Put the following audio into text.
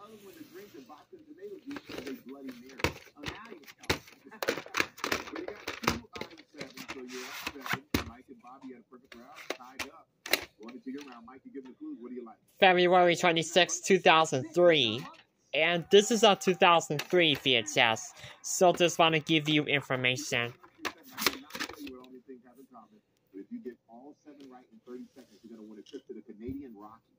other one to drink the vodka and tomato juice because they Bloody Mary. Oh, now you tell me. Well, you got 2 out of 7, so you're up 7. Mike and Bobby had a perfect round, tied up. Going to your round, Mike, you give them the clues. What do you like? February 26, 2003. And this is a 2003 VHS, so just want to give you information. If you get all 7 right in 30 seconds, you're going to win a trip to the Canadian Rockies.